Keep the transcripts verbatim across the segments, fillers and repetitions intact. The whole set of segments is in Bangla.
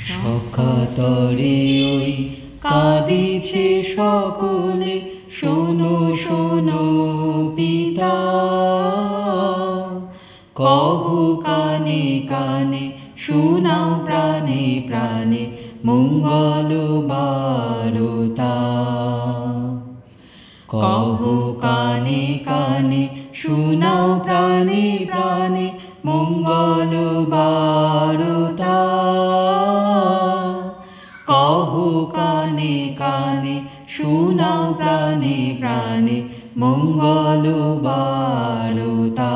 সখাতরে ওই কাঁদিছে সকলে, শোনো শোনো পিতা। কহো কানে কানে, শোনাও প্রাণে প্রাণে, মঙ্গল বারতা। কহো কানে কানে, শোনাও প্রাণে প্রাণে, মঙ্গল বারতা। কহো কানে কানে, শোনাও প্রাণে প্রাণে, মঙ্গল বারতা।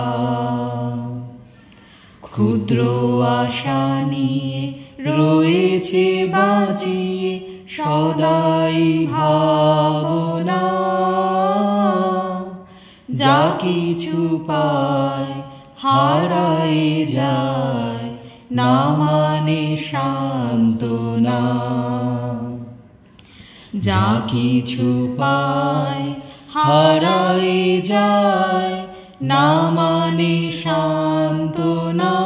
ক্ষুদ্র আশা নিয়ে রয়েছে বাঁচিয়ে সদাই ভাবনা। যা কিছু পায় হারায় যায়, না মানে সান্ত্বনা। যা কিছু পায় হারায় যায়, না মানে সান্ত্বনা।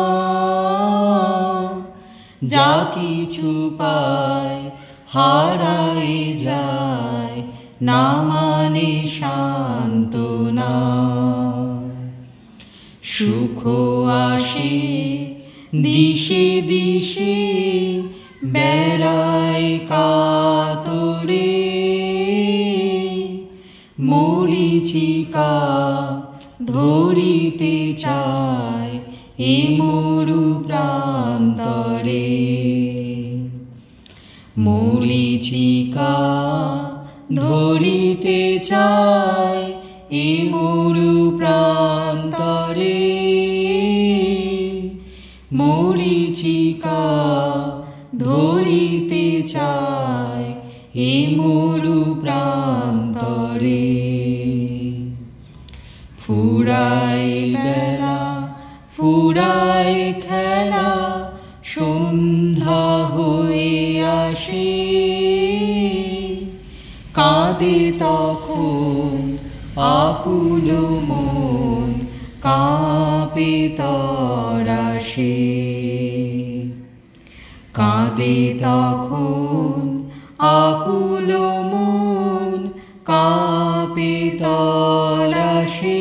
যা কিছু পায় হারায় যায়, না মানে সান্ত্বনা। সুখ আসে দিশে দিশে, বেড়ায় কাতরে। মরীচিকা ধরিতে চায় এ মরু প্রান্তরে। মরীচিকা ধরিতে চায় এ মরু প্রান্তরে। মরীচিকা ধরিতে চায় এ মরু প্রান্তরে। ফুরায় বেলা ফুরায় খেলা, সন্ধ্যা হয়ে আসে। কাঁদে তখন আকুল মন, কাঁপে তরাসে। কাঁদে তখন আকুল মন, কাঁপে তরাসে।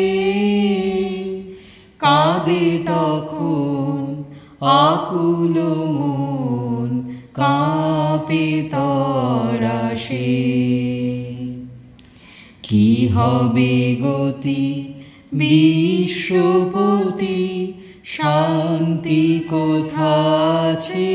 কাঁদে তখন আকুল মন, কাঁপে তরাসে। কি হবে গতি বিশ্বপতি, শান্তি কোথাছে।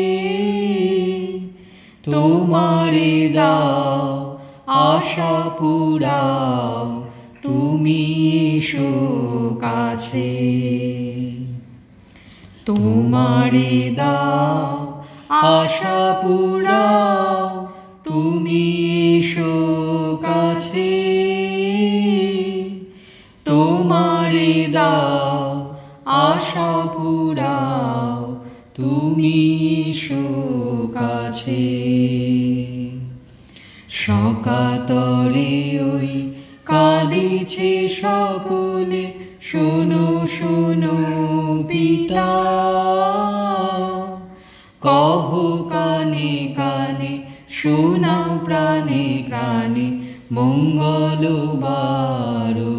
তোমারে দাও আশা পুরাও, তুমি এসো কাছে। তোমারে দাও আশা পুরাও, তুমি এসো কাছে। তোমারে দাও আশা পুরাও, তুমি এসো কাছে। সকাতরে ওই কাঁদিছে সকলে, শোনো শোনো পিতা। কহো কানে কানে, শোনাও প্রাণে প্রাণে, মঙ্গল বারতা।